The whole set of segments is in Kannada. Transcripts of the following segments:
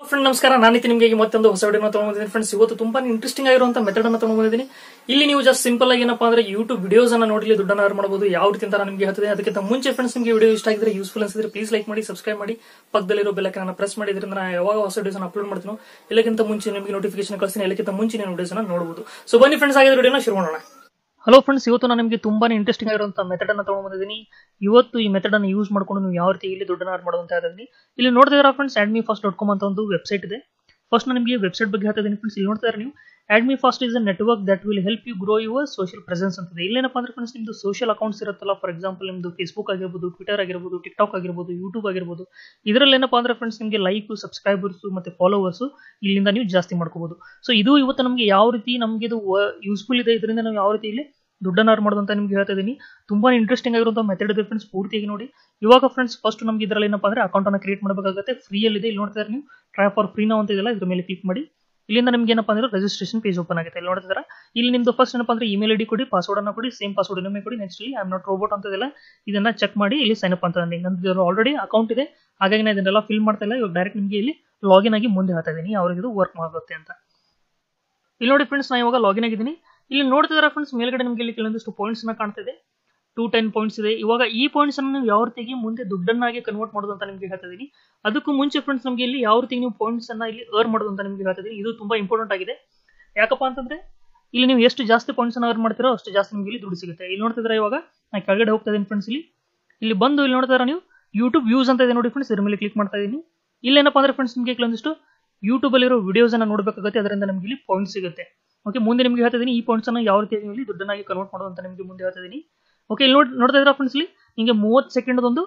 ಫ್ರೆಂಡ್ ನಮಸ್ಕಾರ, ನಾನಿತಿ ನಿಮಗೆ ಮತ್ತೊಂದು ಹೊಸ ವಿಡಿಯೋನ ತಗೊಂಡಿದ್ದೀನಿ. ಫ್ರೆಂಡ್ಸ್, ಇವತ್ತು ತುಂಬಾ ಇಂಟ್ರೆಸ್ಟಿಂಗ್ ಆಗಿರುವಂತ ಮೆಥಡ್ ಅನ್ನು ತಗೊಂಡಿದ್ದೀನಿ. ಇಲ್ಲಿ ನೀವು ಜಸ್ಟ್ ಸಿಂಪಲ್ ಆಗಿ ಏನಪ್ಪಾ ಅಂದ್ರೆ ಯೂಟ್ಯೂಬ್ ವಿಡಿಯೋಸ್ ಅನ್ನ ನೋಡಿ ದುಡ್ಡನ್ನ ಅರ್ನ್ ಮಾಡಬಹುದು. ಯಾವ ರೀತಿ ಅಂತ ನಿಮಗೆ ಹೇಳ್ತದೆ. ಅದಕ್ಕಿಂತ ಮುಂಚೆ ಫ್ರೆಂಡ್ಸ್, ನಿಮಗೆ ವಿಡಿಯೋ ಇಷ್ಟ ಆಗಿದ್ರೆ, ಯೂಸ್ಫುಲ್ ಅನ್ಸಿದ್ರೆ ಪ್ಲೀಸ್ ಲೈಕ್ ಮಾಡಿ, ಸಬ್ಸ್ಕ್ರೈಬ್ ಮಾಡಿ, ಪಕ್ಕದಲ್ಲಿರೋ ಬೆಲ್ ಐಕಾನ್ ಅನ್ನು ಪ್ರೆಸ್ ಮಾಡಿದ್ರಿಂದ ನಾನು ಯಾವಾಗ ಹೊಸ ವಿಡಿಯೋಸ್ ಅನ್ನು ಅಪ್ಲೋಡ್ ಮಾಡ್ತೀನಿ ಎಲ್ಲಕ್ಕಿಂತ ಮುಂಚೆ ನಿಮಗೆ ನೋಟಿಫಿಕೇಶನ್ ಕಳಿಸ್ತೀನಿ. ಎಲ್ಲಕ್ಕಿಂತ ಮುಂಚೆ ನೀವು ವಿಡಿಯೋಸ್ ಅನ್ನು ನೋಡಬಹುದು. ಸೊ ಬನ್ನಿ ಫ್ರೆಂಡ್ಸ್, ಆಗಿದ್ರೆ ವಿಡಿಯೋನ ಶುರು ಮಾಡೋಣ. ಹಲೋ ಫ್ರೆಂಡ್ಸ್, ಇವತ್ತು ನಾನು ನಿಮಗೆ ತುಂಬಾನೇ ಇಂಟ್ರೆಸ್ಟಿಂಗ್ ಆಗಿರುವಂತಹ ಮೆಥಡ್ ಅನ್ನು ತಗೊಂಡ್ಬಂದಿದ್ದೀನಿ. ಇವತ್ತು ಈ ಮೆಥಡ್ ಅನ್ನು ಯೂಸ್ ಮಾಡ್ಕೊಂಡು ನೀವು ಯಾವ ರೀತಿ ಇಲ್ಲಿ ದುಡ್ಡನ್ನ ಅರ್ನ್ ಮಾಡೋದು ಅಂತ ಹೇಳ್ತೀನಿ. ಇಲ್ಲಿ ನೋಡ್ತಿದ್ದೀರಾ ಫ್ರೆಂಡ್ಸ್, admefast.com ಅಂತ ಒಂದು ವೆಬ್ಸೈಟ್ ಇದೆ. ಫಸ್ಟ್ ನಾನು ನಿಮಗೆ ವೆಬ್ಸೈಟ್ ಬಗ್ಗೆ ಹೇಳ್ತಾ ಇದ್ದೀನಿ ಫ್ರೆಂಡ್ಸ್. ಇಲ್ಲಿ ನೋಡ್ತಾ ಇದ್ದಾರೆ ನೀವು, admefast is a network that will help you grow your social presence ಅಂತ ಇದೆ. ಇಲ್ಲೇನಪ್ಪ ಅಂದ್ರೆ ಫ್ರೆಂಡ್ಸ್, ನಿಮ್ದು ಸೋಷಿಯಲ್ ಅಕೌಂಟ್ಸ್ ಇರುತ್ತಲ್ಲ, ಫಾರ್ ಎಕ್ಸಾಂಪಲ್ ನಿಮ್ದು ಫೇಸ್ಬುಕ್ ಆಗಿರ್ಬೋದು, ಟ್ವಿಟರ್ ಆಗಿರ್ಬೋದು, ಟಿಕ್ಟಾಕ್ ಆಗಿರ್ಬೋದು, ಯೂಟ್ಯೂಬ್ ಆಗಿರ್ಬೋದು. ಇದರಲ್ಲಿ ಏನಪ್ಪಾ ಅಂದ್ರೆ ಫ್ರೆಂಡ್ಸ್, ನಿಮಗೆ ಲೈಕ್, ಸಬ್ಸ್ಕ್ರೈಬರ್ಸ್ ಮತ್ತೆ ಫಾಲೋವರ್ಸ್ ಇಲ್ಲಿಂದ ನೀವು ಜಾಸ್ತಿ ಮಾಡ್ಕೋಬಹುದು. ಸೊ ಇದು ಇವತ್ತು ನಮಗೆ ಯಾವ ರೀತಿ ನಮಗೆ ಇದು ಯೂಸ್ಫುಲ್ ಇದೆ, ಇದರಿಂದ ನಾವು ಯಾವ ರೀತಿ ಇಲ್ಲಿ ದುಡ್ಡನ್ನ ಅರ್ನ್ ಮಾಡೋದು ಅಂತ ನಿಮ್ಗೆ ಹೇಳ್ತಾ ಇದ್ದೀನಿ. ತುಂಬಾ ಇಂಟ್ರೆಸ್ಟಿಂಗ್ ಆಗಿರುವಂತಹ ಮೆಥಡ್ ಇದೆ ಫ್ರೆಂಡ್ಸ್, ಪೂರ್ತಿಯಾಗಿ ನೋಡಿ. ಇವಾಗ ಫ್ರೆಂಡ್ಸ್, ಫಸ್ಟ್ ನಮ್ಗೆ ಇದರಲ್ಲಿ ಏನಪ್ಪಾ ಅಂದ್ರೆ ಅಕೌಂಟ್ ಅನ್ನು ಕ್ರಿಯೇಟ್ ಮಾಡಬೇಕಾಗುತ್ತೆ. ಫ್ರೀ ಅಲ್ಲಿ ಇದೆ. ಇಲ್ಲಿ ನೋಡ್ತಾ ಇದ್ದಾರೆ ನೀವು, ಟ್ರೈ ಫಾರ್ ಫ್ರೀ ನಾವು ಅಂತ ಇದೆಯಲ್ಲ, ಇದ್ರ ಮೇಲೆ ಕ್ಲಿಕ್ ಮಾಡಿ. ಇಲ್ಲಿಂದ ನಿಮ್ಗೆ ಏನಪ್ಪಾ ಅಂದ್ರೆ ರಿಜಿಸ್ಟ್ರೇಷನ್ ಪೇಜ್ ಓಪನ್ ಆಗುತ್ತೆ. ಇಲ್ಲಿ ನೋಡ್ತಿದ್ದಾರೆ, ಇಲ್ಲಿ ನಿಮ್ದು ಫಸ್ಟ್ ಏನಪ್ಪಾ ಅಂದ್ರೆ ಇಮೇಲ್ ಐಡಿ ಕೊಡಿ, ಪಾಸ್ವರ್ಡ್ ಅನ್ನು ಕೊಡಿ, ಸೇಮ್ ಪಾಸ್ವರ್ಡ್ ಇನ್ನೊಮ್ಮೆ ಕೊಡಿ. ನೆಕ್ಸ್ಟ್ ಇಲ್ಲಿ ಐ ಆಮ್ ನಾಟ್ ರೋಬೋಟ್ ಅಂತ ಇದೆಯಲ್ಲ, ಇದನ್ನ ಚೆಕ್ ಮಾಡಿ ಇಲ್ಲಿ ಸೈನ್ ಅಪ್ ಅಂತ ನಂದು ಆಲ್ರೆಡಿ ಅಕೌಂಟ್ ಇದೆ, ಹಾಗಾಗಿ ನಾನು ಇದನ್ನೆಲ್ಲ ಫಿಲ್ ಮಾಡ್ತಾ ಇಲ್ಲ. ಇವಾಗ ಡೈರೆಕ್ಟ್ ನಿಮಗೆ ಇಲ್ಲಿ ಲಾಗಿನ್ ಆಗಿ ಮುಂದೆ ಹೇಳ್ತಾ ಇದ್ದೀನಿ ಯಾವ ರೀತಿ ವರ್ಕ್ ಮಾಡುತ್ತೆ ಅಂತ. ಇಲ್ಲಿ ನೋಡಿ ಫ್ರೆಂಡ್ಸ್, ನಾನು ಇವಾಗ ಲಾಗಿನ್ ಆಗಿದ್ದೀನಿ. ಇಲ್ಲಿ ನೋಡ್ತಿದ್ದಾರೆ ಫ್ರೆಂಡ್ಸ್, ಮೇಲ್ಗಡೆ ನಿಮಗೆ ಇಲ್ಲಿ ಕೆಲವೊಂದಿಷ್ಟು ಪಾಯಿಂಟ್ಸ್ ನ ಕಾಣ್ತಿದೆ. 210 ಪಾಯಿಂಟ್ಸ್ ಇದೆ. ಇವಾಗ ಈ ಪಾಯಿಂಟ್ಸ್ ಅನ್ನು ನೀವು ಯಾವ ರೀತಿಗೆ ಮುಂದೆ ದುಡ್ಡನ್ನಾಗಿ ಕನ್ವರ್ಟ್ ಮಾಡೋದು ಅಂತ ನಿಮಗೆ ಹೇಳ್ತಾ ಇದ್ದೀನಿ. ಅದಕ್ಕೂ ಮುಂಚೆ ಫ್ರೆಂಡ್ಸ್, ನಮಗೆ ಇಲ್ಲಿ ಯಾವ ರೀತಿ ನೀವು ಪಾಯಿಂಟ್ಸ್ ಅನ್ನ ಇಲ್ಲಿ ಅರ್ನ್ ಮಾಡೋದು ಅಂತ ನಿಮಗೆ ಹೇಳ್ತಾ ಇದ್ದೀನಿ. ಇದು ತುಂಬಾ ಇಂಪಾರ್ಟೆಂಟ್ ಆಗಿದೆ. ಯಾಕಪ್ಪ ಅಂತಂದ್ರೆ, ಇಲ್ಲಿ ನೀವು ಎಷ್ಟು ಜಾಸ್ತಿ ಪಾಯಿಂಟ್ಸ್ ಅನ್ನ ಅರ್ನ್ ಮಾಡ್ತೀರೋ ಅಷ್ಟು ಜಾಸ್ತಿ ನಿಮಗೆ ಇಲ್ಲಿ ದುಡ್ಡು ಸಿಗುತ್ತೆ. ಇಲ್ಲಿ ನೋಡ್ತಿದ್ರೆ, ಇವಾಗ ನಾನು ಕೆಳಗಡೆ ಹೋಗ್ತಾ ಇದ್ದೀನಿ ಫ್ರೆಂಡ್ಸ್. ಇಲ್ಲಿ ಬಂದು ಇಲ್ಲಿ ನೋಡ್ತಿದ್ರೆ ನೀವು ಯೂಟ್ಯೂಬ್ ವ್ಯೂಸ್ ಅಂತ ಇದೆ ನೋಡಿ ಫ್ರೆಂಡ್ಸ್, ಇದ್ರ ಮೇಲೆ ಕ್ಲಿಕ್ ಮಾಡ್ತಾ ಇದ್ದೀನಿ. ಇಲ್ಲಿ ಏನಪ್ಪಾ ಅಂದ್ರೆ ಫ್ರೆಂಡ್ಸ್, ನಿಮಗೆ ಕೆಲವೊಂದಿಷ್ಟು ಯೂಟ್ಯೂಬ್ ಅಲ್ಲಿರೋ ವಿಡಿಯೋಸ್ ಅನ್ನ ನೋಡಬೇಕಾಗುತ್ತೆ, ಅದರಿಂದ ನಮಗೆ ಇಲ್ಲಿ ಪಾಯಿಂಟ್ ಸಿಗುತ್ತೆ. ಓಕೆ, ಮುಂದೆ ನಿಮಗೆ ಹೇಳ್ತಾ ಇದ್ದೀನಿ ಈ ಪಾಯಿಂಟ್ಸ್ ಅನ್ನು ಯಾವ ರೀತಿ ಇಲ್ಲಿ ದುಡ್ಡನ್ನಾಗಿ ಕನ್ವರ್ಟ್ ಮಾಡೋದು ಅಂತ ನಿಮಗೆ ಮುಂದೆ ಹೇಳ್ತಾ ಇದ್ದೀನಿ. ಓಕೆ, ಇಲ್ಲಿ ನೋಡ್ತಾ ಇದ್ದೀರಾ ಫ್ರೆಂಡ್ಸ್, ಇಲ್ಲಿ ನಿಮಗೆ 30 ಸೆಕೆಂಡ್ ಒಂದು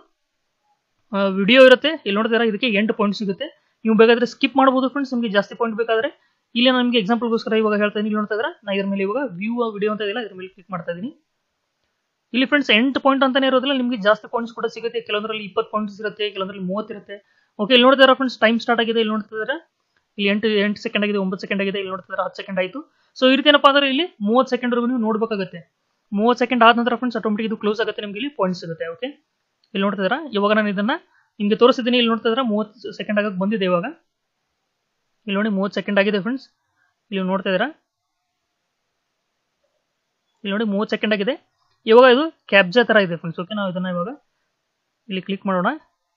ವಿಡಿಯೋ ಇರುತ್ತೆ. ಇಲ್ಲಿ ನೋಡ್ತಾ ಇದಕ್ಕೆ 8 ಪಾಯಿಂಟ್ ಸಿಗುತ್ತೆ. ನೀವು ಬೇಕಾದ್ರೆ ಸ್ಕಿಪ್ ಮಾಡಬಹುದು ಫ್ರೆಂಡ್ಸ್, ನಿಮಗೆ ಜಾಸ್ತಿ ಪಾಯಿಂಟ್ ಬೇಕಾದ್ರೆ. ಇಲ್ಲಿ ನಾನು ನಿಮಗೆ ಎಕ್ಸಾಂಪಲ್ಗೋಸ್ಕರ ಇವಾಗ ಹೇಳ್ತಾ ಇದ್ದೀನಿ. ಇಲ್ಲಿ ನೋಡ್ತಾ ಇದ್ದೀರಾ, ನಾನು ಇದ್ರ ಮೇಲೆ ಇವಾಗ ವ್ಯೂ ವಿಡಿಯೋ ಅಂತ ಇದೆಯಲ್ಲ, ಇದ್ರ ಮೇಲೆ ಕ್ಲಿಕ್ ಮಾಡ್ತಾ ಇದ್ದೀನಿ. ಇಲ್ಲಿ ಫ್ರೆಂಡ್ಸ್ 8 ಪಾಯಿಂಟ್ ಅಂತಾನೆ ಇರೋದಿಲ್ಲ, ನಿಮಗೆ ಜಾಸ್ತಿ ಪಾಯಿಂಟ್ಸ್ ಕೂಡ ಸಿಗುತ್ತೆ. ಕೆಲವೊಂದರಲ್ಲಿ 20 ಪಾಯಿಂಟ್ಸ್ ಇರುತ್ತೆ, ಕೆಲವೊಂದರಲ್ಲಿ 30 ಇರುತ್ತೆ. ಓಕೆ, ಇಲ್ಲಿ ನೋಡ್ತಾ ಇದ್ದೀರಾ ಫ್ರೆಂಡ್ಸ್, ಟೈಮ್ ಸ್ಟಾರ್ಟ್ ಆಗಿದೆ. ಇಲ್ಲಿ ನೋಡ್ತಾ ಇದ್ದೀರಾ, ಇಲ್ಲಿ 8 ಸೆಕೆಂಡ್ ಆಗಿದೆ, 9 ಸೆಕೆಂಡ್ ಆಗಿದೆ. ಇಲ್ಲಿ ನೋಡ್ತಾ ಇದ್ದೀರಾ 10 ಸೆಕೆಂಡ್ ಆಯಿತು. ಸೊ ಈ ರೀತಿ ಏನಪ್ಪಾ ಅಂದ್ರೆ ಇಲ್ಲಿ 30 ಸೆಕೆಂಡ್ ವರೆಗೂ ನೀವು ನೋಡ್ಬೇಕಾಗುತ್ತೆ. 30 ಸೆಕೆಂಡ್ ಆದ ನಂತರ ಫ್ರೆಂಡ್ಸ್ ಆಟೋಮೆಟಿಕ್ ಇದು ಕ್ಲೋಸ್ ಆಗುತ್ತೆ, ನಿಮಗೆ ಇಲ್ಲಿ ಪಾಯಿಂಟ್ ಸಿಗುತ್ತೆ. ಓಕೆ, ಇಲ್ಲಿ ನೋಡ್ತಾ ಇದ್ದೀರಾ, ಇವಾಗ ನಾನು ಇದನ್ನ ನಿಮಗೆ ತೋರಿಸಿದ್ದೀನಿ. ಇಲ್ಲಿ ನೋಡ್ತಾ ಇದ್ದೀರಾ 30 ಸೆಕೆಂಡ್ ಆಗಕ್ಕೆ ಬಂದಿದೆ. ಇವಾಗ ಇಲ್ಲಿ ನೋಡಿ 30 ಸೆಕೆಂಡ್ ಆಗಿದೆ ಫ್ರೆಂಡ್ಸ್. ಇಲ್ಲಿ ನೋಡ್ತಾ ಇದ್ದೀರಾ, ಇಲ್ಲಿ ನೋಡಿ 30 ಸೆಕೆಂಡ್ ಆಗಿದೆ. ಇವಾಗ ಇದು ಕ್ಯಾಪ್ಚಾ ತರ ಇದೆ ಫ್ರೆಂಡ್ಸ್. ಓಕೆ, ನಾವು ಇದನ್ನ ಇವಾಗ ಇಲ್ಲಿ ಕ್ಲಿಕ್ ಮಾಡೋಣ.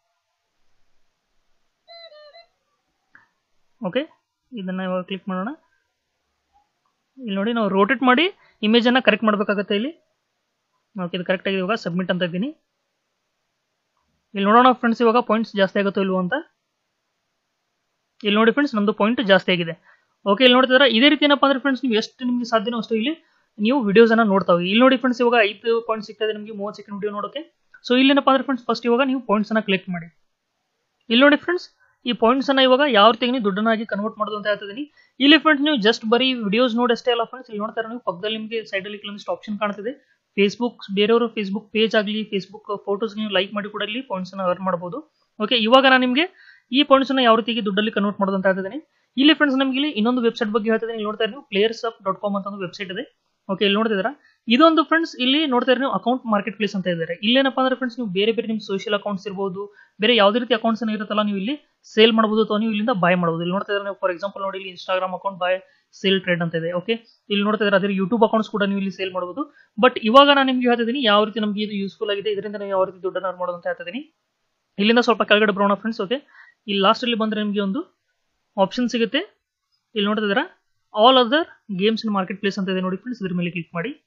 ಓಕೆ, ಇದನ್ನ ಇವಾಗ ಕ್ಲಿಕ್ ಮಾಡೋಣ. ಇಲ್ಲಿ ನೋಡಿ, ನಾವು ರೋಟೇಟ್ ಮಾಡಿ ಇಮೇಜ್ ಅನ್ನ ಕರೆಕ್ಟ್ ಮಾಡಬೇಕಾಗುತ್ತೆ ಇಲ್ಲಿ. ಓಕೆ, ಇದು ಕರೆಕ್ಟ್ ಆಗಿದೆ. ಇವಾಗ ಸಬ್ಮಿಟ್ ಅಂತ ಇದ್ದೀನಿ. ಇಲ್ಲಿ ನೋಡೋಣ ಫ್ರೆಂಡ್ಸ್, ಇವಾಗ ಪಾಯಿಂಟ್ಸ್ ಜಾಸ್ತಿ ಆಗುತ್ತೋ ಇಲ್ವೋ ಅಂತ. ಇಲ್ಲಿ ನೋಡಿ ಫ್ರೆಂಡ್ಸ್, ನಮ್ದು ಪಾಯಿಂಟ್ ಜಾಸ್ತಿ ಆಗಿದೆ. ಓಕೆ, ಇಲ್ಲಿ ನೋಡ್ತಿದ್ರೆ ಇದೇ ರೀತಿ ಏನಪ್ಪಾ ಅಂದ್ರೆ ಫ್ರೆಂಡ್ಸ್, ನೀವು ಎಷ್ಟು ನಿಮಗೆ ಸಾಧ್ಯನೋ ಅಷ್ಟು ಇಲ್ಲಿ ನೀವು ವಿಡಿಯೋಸ್ ಅನ್ನ ನೋಡ್ತಾ ಹೋಗಿ. ಇಲ್ಲಿ ನೋಡಿ ಫ್ರೆಂಡ್ಸ್, ಇವಾಗ 5 ಪಾಯಿಂಟ್ ಸಿಗ್ತಾ ಇದೆ ನಿಮಗೆ 30 ಸೆಕೆಂಡ್ ವಿಡಿಯೋ ನೋಡೋಕೆ. ಸೊ ಇಲ್ಲಿ ಏನಪ್ಪಾ ಅಂದ್ರೆ ಫ್ರೆಂಡ್ಸ್, ಫಸ್ಟ್ ಇವಾಗ ನೀವು ಪಾಯಿಂಟ್ಸ್ ಅನ್ನ ಕಲೆಕ್ಟ್ ಮಾಡಿ. ಇಲ್ಲಿ ನೋಡಿ ಫ್ರೆಂಡ್ಸ್, ಈ ಪಾಯಿಂಟ್ಸ್ ಅನ್ನ ಇವಾಗ ಯಾವ ರೀತಿ ನೀವು ದುಡ್ಡನ್ನಾಗಿ ಕನ್ವರ್ಟ್ ಮಾಡೋದು ಅಂತ ಹೇಳ್ತಿದ್ದೀನಿ. ಇಲ್ಲಿ ಫ್ರೆಂಡ್ಸ್, ನೀವು ಜಸ್ಟ್ ಬರೀ ವಿಡಿಯೋಸ್ ನೋಡಿ ಅಷ್ಟೇ ಅಲ್ಲ ಫ್ರೆಂಡ್ಸ್. ಇಲ್ಲಿ ನೋಡ್ತಾರೆ ನೀವು, ಪಕ್ಕದಲ್ಲಿ ನಿಮಗೆ ಸೈಡ್ ಅಲ್ಲಿ ಕೆಲವೊಂದಿಷ್ಟು ಆಪ್ಷನ್ ಕಾಣ್ತಿದೆ. ಫೇಸ್ಬುಕ್, ಬೇರೆಯವರು ಫೇಸ್ಬುಕ್ ಪೇಜ್ ಆಗಲಿ, ಫೇಸ್ಬುಕ್ ಫೋಟೋಸ್ ನೀವು ಲೈಕ್ ಮಾಡಿ ಕೂಡ ಇಲ್ಲಿ ಪಾಯಿಂಟ್ಸ್ ಅನ್ನ ಅರ್ನ್ ಮಾಡಬಹುದು. ಓಕೆ, ಇವಾಗ ನಾನು ನಿಮಗೆ ಈ ಪಾಯಿಂಟ್ಸ್ ಅನ್ನ ಯಾವ ರೀತಿ ದುಡ್ಡಲ್ಲಿ ಕನ್ವರ್ಟ್ ಮಾಡೋದು ಅಂತ ಹೇಳ್ತಿದ್ದೀನಿ. ಇಲ್ಲಿ ಫ್ರೆಂಡ್ಸ್, ನಮಗೆ ಇಲ್ಲಿ ಇನ್ನೊಂದು ವೆಬ್ಸೈಟ್ ಬಗ್ಗೆ ಹೇಳ್ತಿದ್ದೀನಿ. ಇಲ್ಲಿ ನೋಡ್ತಾ ನೀವು playersup.com ಅಂತ ಒಂದು ವೆಬ್ಸೈಟ್ ಇದೆ. ಓಕೆ, ಇಲ್ಲಿ ನೋಡ್ತಿದ್ದೀರಾ, ಇದೊಂದು ಫ್ರೆಂಡ್ಸ್, ಇಲ್ಲಿ ನೋಡ್ತಾ ನೀವು ಅಕೌಂಟ್ ಮಾರ್ಕೆಟ್ ಪ್ಲೇಸ್ ಅಂತ ಇದ್ದಾರೆ. ಇಲ್ಲೇನಪ್ಪ ಅಂದ್ರೆ ಫ್ರೆಂಡ್ಸ್, ನೀವು ಬೇರೆ ಬೇರೆ ನಿಮ್ಮ ಸೋಷಿಯಲ್ ಅಕೌಂಟ್ಸ್ ಇರಬಹುದು, ಬೇರೆ ಯಾವುದೇ ರೀತಿ ಅಕೌಂಟ್ಸ್ ಇರುತ್ತಲ್ಲ, ನೀವು ಇಲ್ಲಿ ಸೇಲ್ ಮಾಡಬಹುದು ಅಥವಾ ನೀವು ಇಲ್ಲಿಂದ ಬೈ ಮಾಡಬಹುದು. ಇಲ್ಲಿ ನೋಡ್ತಾ ಇದ್ರೆ, ಫಾರ್ ಎಕ್ಸಾಂಪಲ್ ನೋಡಿ, ಇಲ್ಲಿ Instagram account buy sale trade ಅಂತ ಇದೆ. ಓಕೆ, ಇಲ್ಲಿ ನೋಡ್ತಾ ಇದ್ರೆ ಅದೇ ಯೂಟ್ಯೂಬ್ ಅಕೌಂಟ್ಸ್ ಕೂಡ ನೀವು ಇಲ್ಲಿ ಸೇಲ್ ಮಾಡಬಹುದು. ಬಟ್ ಇವಾಗ ನಾನು ನಿಮ್ಗೆ ಹೇಳ್ತಿದ್ದೀನಿ ಯಾವ ರೀತಿ ನಮಗೆ ಇದು ಯೂಸ್ಫುಲ್ ಆಗಿದೆ, ಇದರಿಂದ ನಾವು ಯಾವ ರೀತಿ ದುಡ್ಡನ್ನು ಅರ್ನ್ ಮಾಡೋದು ಅಂತ ಹೇಳ್ತಿದ್ದೀನಿ. ಇಲ್ಲಿಂದ ಸ್ವಲ್ಪ ಕೆಳಗಡೆ ಬರೋಣ ಫ್ರೆಂಡ್ಸ್. ಓಕೆ, ಇಲ್ಲಿ ಲಾಸ್ಟ್ ಅಲ್ಲಿ ಬಂದ್ರೆ ನಿಮಗೆ ಒಂದು ಆಪ್ಷನ್ ಸಿಗುತ್ತೆ. ಇಲ್ಲಿ ನೋಡ್ತಾ ಇದ್ದೀರಾ, all other games in market place ಅಂತ ಇದೆ ನೋಡಿ ಫ್ರೆಂಡ್ಸ್, ಇದ್ರ ಮೇಲೆ ಕ್ಲಿಕ್ ಮಾಡಿ.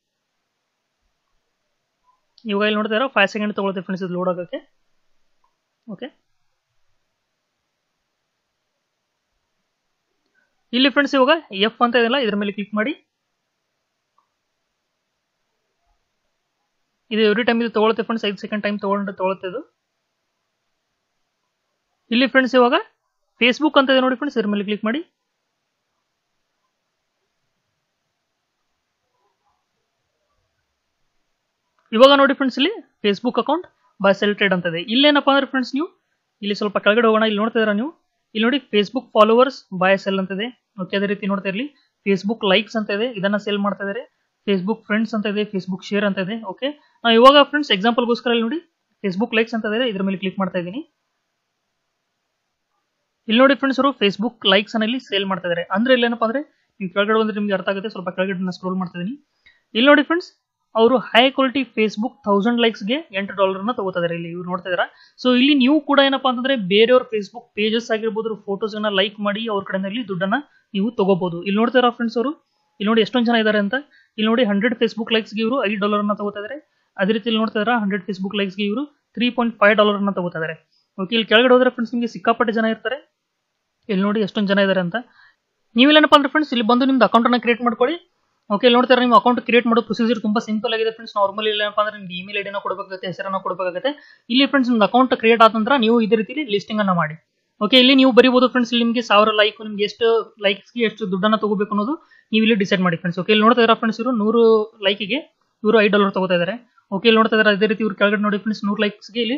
ಇವಾಗ ಇಲ್ಲಿ ನೋಡ್ತಾ ಇದ್ದೀರಾ 5 ಸೆಕೆಂಡ್ ತಗೊಳುತ್ತೆ ಫ್ರೆಂಡ್ಸ್ ಇದು ಲೋಡ್ ಆಗೋಕ್ಕೆ. ಓಕೆ, ಇಲ್ಲಿ ಫ್ರೆಂಡ್ಸ್ ಇವಾಗ ಎಫ್ ಅಂತ ಇದೆಯಲ್ಲ, ಇದ್ರ ಮೇಲೆ ಕ್ಲಿಕ್ ಮಾಡಿ. ಇದು ಎವ್ರಿ ಟೈಮ್ ಇದು ತಗೊಳುತ್ತೆ ಫ್ರೆಂಡ್ಸ್, 5 ಸೆಕೆಂಡ್ ಟೈಮ್ ತಗೊಳುತ್ತೆ ಇದು. ಇಲ್ಲಿ ಫ್ರೆಂಡ್ಸ್ ಇವಾಗ ಫೇಸ್ಬುಕ್ ಅಂತ ಇದೆ ನೋಡಿ ಫ್ರೆಂಡ್ಸ್, ಇದ್ರ ಮೇಲೆ ಕ್ಲಿಕ್ ಮಾಡಿ. ಇವಾಗ ನೋಡಿ ಫ್ರೆಂಡ್ಸ್, ಇಲ್ಲಿ Facebook account buy sell trade ಅಂತ ಇದೆ. ಇಲ್ಲೇನಪ್ಪ ಅಂದ್ರೆ ಫ್ರೆಂಡ್ಸ್, ನೀವು ಇಲ್ಲಿ ಸ್ವಲ್ಪ ಕೆಳಗಡೆ ಹೋಗೋಣ. ಇಲ್ಲಿ ನೋಡ್ತಾ ಇದ್ದೀರಾ ನೀವು, ಇಲ್ಲಿ ನೋಡಿ ಫೇಸ್ಬುಕ್ ಫಾಲೋವರ್ಸ್ ಬೈ ಸೆಲ್ ಅಂತ ಇದೆ. ಓಕೆ, ಅದೇ ರೀತಿ ನೋಡ್ತಾ ಇರಲಿ, ಫೇಸ್ಬುಕ್ ಲೈಕ್ಸ್ ಅಂತ ಇದೆ, ಇದನ್ನ ಸೇಲ್ ಮಾಡ್ತಾ ಇದ್ದಾರೆ. ಫೇಸ್ಬುಕ್ ಫ್ರೆಂಡ್ಸ್ ಅಂತ ಇದೆ, ಫೇಸ್ಬುಕ್ ಶೇರ್ ಅಂತ ಇದೆ. ಓಕೆ, ನಾವು ಇವಾಗ ಫ್ರೆಂಡ್ಸ್ ಎಕ್ಸಾಂಪಲ್ಗೋಸ್ಕರ ಇಲ್ಲಿ ನೋಡಿ ಫೇಸ್ಬುಕ್ ಲೈಕ್ಸ್ ಅಂತ ಇದೆ, ಇದ್ರ ಮೇಲೆ ಕ್ಲಿಕ್ ಮಾಡ್ತಾ ಇದ್ದೀನಿ. ಇಲ್ಲಿ ನೋಡಿ ಫ್ರೆಂಡ್ಸ್ ಅವರು ಫೇಸ್ಬುಕ್ ಲೈಕ್ಸ್ ಅನ್ನ ಇಲ್ಲಿ ಸೇಲ್ ಮಾಡ್ತಾ ಇದ್ದಾರೆ. ಅಂದ್ರೆ ಇಲ್ಲಿ ಏನಪ್ಪಾ ಅಂದ್ರೆ ನೀವು ಕೆಳಗಡೆ ಬಂದ್ರೆ ನಿಮ್ಗೆ ಅರ್ಥ ಆಗುತ್ತೆ. ಸ್ವಲ್ಪ ಕೆಳಗಡೆ ಸ್ಕ್ರೋಲ್ ಮಾಡ್ತಾ ಇದೀನಿ. ಇಲ್ಲಿ ನೋಡಿ ಫ್ರೆಂಡ್ಸ್ ಅವರು ಹೈ ಕ್ವಾಲಿಟಿ ಫೇಸ್ಬುಕ್ 1000 ಲೈಕ್ಸ್ಗೆ $8 ತಗೋತಾ ಇದಾರೆ. ಇಲ್ಲಿ ಇವ್ರು ನೋಡ್ತಾ ಇದಾರೆ. ಸೊ ಇಲ್ಲಿ ನೀವು ಕೂಡ ಏನಪ್ಪಾ ಅಂತಂದ್ರೆ ಬೇರೆಯವ್ರ ಫೇಸ್ಬುಕ್ ಪೇಜಸ್ ಆಗಿರ್ಬೋದು ಫೋಟೋಸ್ ಅನ್ನ ಲೈಕ್ ಮಾಡಿ ಅವ್ರ ಕಡೆಯಿಂದ ಇಲ್ಲಿ ದುಡ್ಡನ್ನ ನೀವು ತಗೋಬಹುದು. ಇಲ್ಲಿ ನೋಡ್ತಾ ಇರೋ ಫ್ರೆಂಡ್ಸ್ ಅವರು ಇಲ್ಲಿ ನೋಡಿ ಎಷ್ಟೊಂದು ಜನ ಇದಾರೆ ಅಂತ. ಇಲ್ಲಿ ನೋಡಿ 100 ಫೇಸ್ಬುಕ್ ಲೈಕ್ಸ್ಗೆ ಇವರು $5 ತಗೋತಾ ಇದಾರೆ. ಅದೇ ರೀತಿ ಇಲ್ಲಿ ನೋಡ್ತಾ ಇದಾರೆ 100 ಫೇಸ್ಬುಕ್ ಲೈಕ್ಸ್ಗೆ ಇವರು $3.5 ತಗೋತಾ ಇದಾರೆ. ಓಕೆ, ಇಲ್ಲಿ ಕೆಳಗಡೆ ಹೋದ್ರೆ ಫ್ರೆಂಡ್ಸ್ ನಿಮಗೆ ಸಿಕ್ಕಾಪಟ್ಟೆ ಜನ ಇರ್ತಾರೆ. ಇಲ್ಲಿ ನೋಡಿ ಎಷ್ಟೊಂದು ಜನ ಇದಾರೆ ಅಂತ. ನೀವೇನಪ್ಪ ಅಂದ್ರೆ ಫ್ರೆಂಡ್ಸ್ ಇಲ್ಲಿ ಬಂದು ನಿಮ್ದು ಅಕೌಂಟ್ ಅನ್ನ ಕ್ರಿಯೇಟ್ ಮಾಡ್ಕೊಳ್ಳಿ. ಓಕೆ, ಇಲ್ಲಿ ನೋಡ್ತಾರೆ ನಿಮ್ಮ ಅಕೌಂಟ್ ಕ್ರಿಯೇಟ್ ಮಾಡೋ ಪ್ರೊಸೀಜರ್ ತುಂಬಾ ಸಿಂಪಲ್ ಆಗಿದೆ ಫ್ರೆಂಡ್ಸ್. ನಾರ್ಮಲಿ ಏನಪ್ಪ ಅಂದ್ರೆ ನಿಮ್ದು ಇಮೇಲ್ ಐಡಿನ ಕೊಡಬೇಕಾಗುತ್ತೆ, ಹೆಸರನ್ನ ಕೊಡಬೇಕಾಗುತ್ತೆ. ಇಲ್ಲಿ ಫ್ರೆಂಡ್ಸ್ ನಿಮ್ದು ಅಕೌಂಟ್ ಕ್ರಿಯೇಟ್ ಆದ ನಂತರ ನೀವು ಇದೇ ರೀತಿ ಲಿಸ್ಟಿಂಗ್ ಅನ್ನ ಮಾಡಿ. ಓಕೆ, ಇಲ್ಲಿ ನೀವು ಬರೀಬಹುದು ಫ್ರೆಂಡ್ಸ್. ಇಲ್ಲಿ ನಿಮಗೆ 1000 ಲೈಕ್, ನಿಮ್ಗೆ ಎಷ್ಟು ಲೈಕ್ಸ್ಗೆ ಎಷ್ಟು ದುಡ್ಡನ್ನ ತಗೋಬೇಕು ಅನ್ನೋದು ನೀವು ಇಲ್ಲಿ ಡಿಸೈಡ್ ಮಾಡಿ ಫ್ರೆಂಡ್ಸ್. ಓಕೆ, ಇಲ್ಲಿ ನೋಡ್ತಾ ಇದ್ದಾರೆ ಫ್ರೆಂಡ್ಸ್ ಇವರು 100 ಲೈಕಿಗೆ ಇವರು $5 ತಗೋತಾ ಇದ್ದಾರೆ. ಓಕೆ, ಇಲ್ಲಿ ನೋಡ್ತಾ ಇದ್ದಾರೆ ಅದೇ ರೀತಿ ಇವರು ಕೆಳಗಡೆ ನೋಡಿ ಫ್ರೆಂಡ್ಸ್ 100 ಲೈಕ್ಸ್ಗೆ ಇಲ್ಲಿ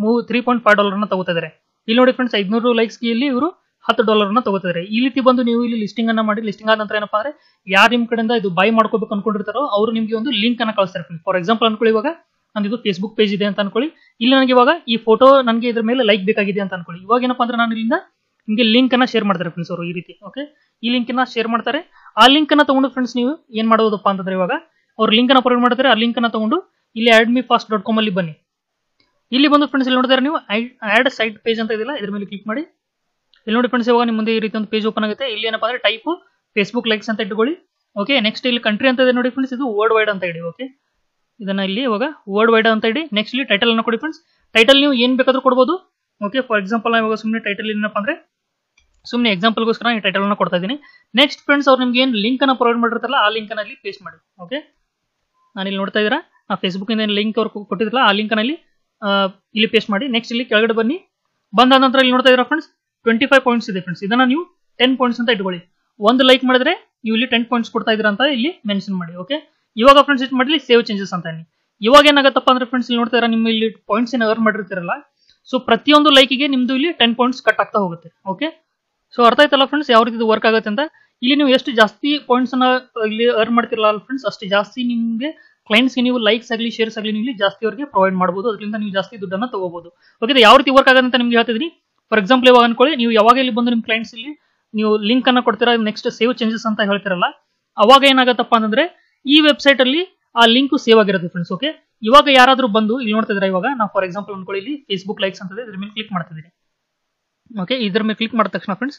$3.5 ತಗೋತಾ ಇದ್ದಾರೆ. ಇಲ್ಲಿ ನೋಡಿ ಫ್ರೆಂಡ್ಸ್ 500 ಲೈಕ್ಸ್ಗೆ ಇಲ್ಲಿ ಇವರು $10 ತಗೋತಾ ಇದ್ದಾರೆ. ಈ ರೀತಿ ಬಂದು ನೀವು ಇಲ್ಲಿ ಲಿಸ್ಟಿಂಗ್ ಅನ್ನ ಮಾಡಿ. ಲಿಸ್ಟಿಂಗ್ ಆದ ನಂತರ ಏನಪ್ಪಾ ಅಂದ್ರೆ ಯಾರು ನಿಮ್ ಕಡೆಯಿಂದ ಇದು ಬೈ ಮಾಡ್ಕೋಬೇಕು ಅನ್ಕೊಂಡಿರ್ತಾರೋ ಅವರು ನಿಮ್ಗೆ ಒಂದು ಲಿಂಕ್ ಅನ್ನ ಕಳಿಸ್ತಾರೆ ಫ್ರೆಂಡ್ಸ್. ಫಾರ್ ಎಕ್ಸಾಂಪಲ್ ಅನ್ಕೊಳ್ಳಿ, ಇವಾಗ ನಂದು ಫೇಸ್ಬುಕ್ ಪೇಜ್ ಇದೆ ಅಂತ ಅನ್ಕೊಳ್ಳಿ. ಇಲ್ಲಿ ನನಗೆ ಇವಾಗ ಈ ಫೋಟೋ ನನಗೆ ಇದ್ರ ಮೇಲೆ ಲೈಕ್ ಬೇಕಾಗಿದೆ ಅಂತ ಅನ್ಕೊಳ್ಳಿ. ಇವಾಗ ಏನಪ್ಪಾ ಅಂದ್ರೆ ನಾನು ಇಲ್ಲಿಂದ ನಿಮಗೆ ಲಿಂಕ್ ಅನ್ನ ಶೇರ್ ಮಾಡ್ತಾರೆ ಫ್ರೆಂಡ್ಸ್ ಅವರು ಈ ರೀತಿ. ಓಕೆ, ಈ ಲಿಂಕ್ ಅನ್ನ ಶೇರ್ ಮಾಡ್ತಾರೆ. ಆ ಲಿಂಕ್ ಅನ್ನ ತಗೊಂಡು ಫ್ರೆಂಡ್ಸ್ ನೀವು ಏನ್ ಮಾಡೋದಪ್ಪ ಅಂತಂದ್ರೆ ಇವಾಗ ಅವ್ರ ಲಿಂಕ್ ಅನ್ನ ಪ್ರೊವೈಡ್ ಮಾಡ್ತಾರೆ. ಆ ಲಿಂಕ್ ಅನ್ನ ತಗೊಂಡು ಇಲ್ಲಿ admefast.com ಅಲ್ಲಿ ಬನ್ನಿ. ಇಲ್ಲಿ ಬಂದು ಫ್ರೆಂಡ್ಸ್ ಇಲ್ಲಿ ನೋಡಿದ್ರೆ ನೀವು ಆಡ್ ಸೈಟ್ ಪೇಜ್ ಅಂತ ಇದೆಯಲ್ಲ, ಇದ್ರ ಮೇಲೆ ಕ್ಲಿಕ್ ಮಾಡಿ. ಇಲ್ಲಿ ನೋಡಿ ಫ್ರೆಂಡ್ಸ್ ಇವಾಗ ನಿಮ್ಮ ಮುಂದೆ ಈ ರೀತಿ ಒಂದು ಪೇಜ್ ಓಪನ್ ಆಗುತ್ತೆ. ಇಲ್ಲಿ ಏನಪ್ಪಾ ಅಂದ್ರೆ ಟೈಪ್ ಫೇಸ್ಬುಕ್ ಲೈಕ್ಸ್ ಅಂತ ಇಟ್ಕೊಳ್ಳಿ. ಓಕೆ, ನೆಕ್ಸ್ಟ್ ಇಲ್ಲಿ ಕಂಟ್ರಿ ಅಂತ ಇದೆ ನೋಡಿ ಫ್ರೆಂಡ್ಸ್, ಇದು ವರ್ಲ್ಡ್ ವೈಡ್ ಅಂತ ಇಡಿ. ಓಕೆ, ಇದನ್ನ ಇಲ್ಲಿ ಇವಾಗ ವರ್ಲ್ಡ್ ವೈಡ್ ಅಂತ ಇಡಿ. ನೆಕ್ಸ್ಟ್ ಇಲ್ಲಿ ಟೈಟಲ್ ಅನ್ನ ಕೊಡಿ ಫ್ರೆಂಡ್ಸ್. ಟೈಟಲ್ ನೀವು ಏನ್ ಬೇಕಾದ್ರೂ ಕೊಡಬಹುದು. ಓಕೆ, ಫಾರ್ ಎಕ್ಸಾಂಪಲ್ ನಾನು ಇವಾಗ ಸುಮ್ಮನೆ ಟೈಟಲ್ ಏನಪ್ಪಾ ಅಂದ್ರೆ ಸುಮ್ಮನೆ ಎಕ್ಸಾಂಪಲ್ಗೋಸ್ಕರ ಈ ಟೈಟಲ್ ಅನ್ನ ಕೊಡ್ತಾ ಇದ್ದೀನಿ. ನೆಕ್ಸ್ಟ್ ಫ್ರೆಂಡ್ಸ್ ಅವ್ರು ನಿಮ್ಗೆ ಏನು ಲಿಂಕ್ ಅನ್ನ ಪ್ರೊವೈಡ್ ಮಾಡಿರ್ತಾರಲ್ಲ ಆ ಲಿಂಕ್ ಅನ್ನ ಇಲ್ಲಿ ಪೇಸ್ಟ್ ಮಾಡಿ. ಓಕೆ, ನಾನು ಇಲ್ಲಿ ನೋಡ್ತಾ ಇದ್ದೀರಾ ಆ ಫೇಸ್ಬುಕ್ ಇಂದ ಲಿಂಕ್ ಅವ್ರು ಕೊಟ್ಟಿದ್ರಲ್ಲ ಆ ಲಿಂಕ್ ಅನ್ನ ಇಲ್ಲಿ ಪೇಸ್ಟ್ ಮಾಡಿ. ನೆಕ್ಸ್ಟ್ ಇಲ್ಲಿ ಕೆಳಗಡೆ ಬನ್ನಿ. ಬಂದಾದ ನಂತರ ಇಲ್ಲಿ ನೋಡ್ತಾ ಇದ್ದೀರಾ ಫ್ರೆಂಡ್ಸ್ 25 ಪಾಯಿಂಟ್ಸ್ ಇದೆ ಫ್ರೆಂಡ್ಸ್. ಇದನ್ನ ನೀವು 10 ಪಾಯಿಂಟ್ಸ್ ಅಂತ ಇಟ್ಕೊಳ್ಳಿ. ಒಂದು ಲೈಕ್ ಮಾಡಿದ್ರೆ ನೀವು ಇಲ್ಲಿ 10 ಪಾಯಿಂಟ್ಸ್ ಕೊಡ್ತಾ ಇದ್ದೀರಾ ಅಂತ ಇಲ್ಲಿ ಮೆನ್ಷನ್ ಮಾಡಿ. ಓಕೆ, ಇವಾಗ ಫ್ರೆಂಡ್ಸ್ ಇಟ್ ಮಾಡಿ ಸೇವ್ ಚೇಂಜಸ್ ಅಂತ ಹೇಳಿ. ಇವಾಗ ಏನಾಗತ್ತಪ್ಪ ಅಂದ್ರೆ ಫ್ರೆಂಡ್ಸ್ ಇಲ್ಲಿ ನೋಡ್ತಾ ಇದ್ದೀರಾ ನಿಮ್ಮ ಇಲ್ಲಿ ಪಾಯಿಂಟ್ಸ್ ಏನು ಅರ್ನ್ ಮಾಡಿರ್ತೀರಲ್ಲ, ಸೊ ಪ್ರತಿಯೊಂದು ಲೈಕಿಗೆ ನಿಮ್ದು ಇಲ್ಲಿ 10 ಪಾಯಿಂಟ್ಸ್ ಕಟ್ ಆಗ್ತಾ ಹೋಗುತ್ತೆ. ಓಕೆ, ಸೊ ಅರ್ಥ ಆಯ್ತಲ್ಲ ಫ್ರೆಂಡ್ಸ್ ಯಾವ ರೀತಿ ವರ್ಕ್ ಆಗುತ್ತೆ ಅಂತ. ಇಲ್ಲಿ ನೀವು ಎಷ್ಟು ಜಾಸ್ತಿ ಪಾಯಿಂಟ್ಸ್ ಅನ್ನ ಇಲ್ಲಿ ಅರ್ನ್ ಮಾಡ್ತಿರಲ್ಲ ಫ್ರೆಂಡ್ಸ್, ಅಷ್ಟು ಜಾಸ್ತಿ ನಿಮಗೆ ಕ್ಲೈಂಟ್ಸ್ಗೆ ನೀವು ಲೈಕ್ಸ್ ಆಗಲಿ ಶೇರ್ಸ್ ಆಗಲಿ ನೀವು ಜಾಸ್ತಿ ಅವರಿಗೆ ಪ್ರೊವೈಡ್ ಮಾಡಬಹುದು. ಅದರಿಂದ ನೀವು ಜಾಸ್ತಿ ದುಡ್ಡನ್ನ ತಗೋಬಹುದು. ಓಕೆ, ಯಾವ ರೀತಿ ವರ್ಕ್ ಆಗುತ್ತೆ ಅಂತ ನಿಮ್ಗೆ ಹೇಳ್ತಿದ್ದೀನಿ. ಫಾರ್ ಎಕ್ಸಾಂಪಲ್ ಇವಾಗ ಅನ್ಕೊಳ್ಳಿ, ನೀವು ಯಾವಾಗ ಇಲ್ಲಿ ಬಂದು ನಿಮ್ಮ ಕ್ಲೈಂಟ್ಸ್ ಇಲ್ಲಿ ನೀವು ಲಿಂಕ್ ಅನ್ನ ಕೊಡ್ತೀರಾ, ನೆಕ್ಸ್ಟ್ ಸೇವ್ ಚೇಂಜಸ್ ಅಂತ ಹೇಳ್ತಿರಲ್ಲ, ಅವಾಗ ಏನಾಗತ್ತಪ್ಪ ಅಂತಂದ್ರೆ ಈ ವೆಬ್ಸೈಟ್ ಅಲ್ಲಿ ಆ ಲಿಂಕ್ ಸೇವ್ ಆಗಿರುತ್ತೆ ಫ್ರೆಂಡ್ಸ್. ಓಕೆ, ಇವಾಗ ಯಾರಾದ್ರೂ ಬಂದು ಇಲ್ಲಿ ನೋಡ್ತಾ ಇದ್ರೆ ಇವಾಗ ನಾವು ಫಾರ್ ಎಕ್ಸಾಂಪಲ್ ಅನ್ಕೊಳ್ಳಿ ಇಲ್ಲಿ ಫೇಸ್ಬುಕ್ ಲೈಕ್ಸ್ ಅಂತ ಇದೆ, ಇದ್ರ ಮೇಲೆ ಕ್ಲಿಕ್ ಮಾಡ್ತಿದ್ದೀನಿ. ಓಕೆ, ಇದ್ರ ಮೇಲೆ ಕ್ಲಿಕ್ ಮಾಡಿದ ತಕ್ಷಣ ಫ್ರೆಂಡ್ಸ್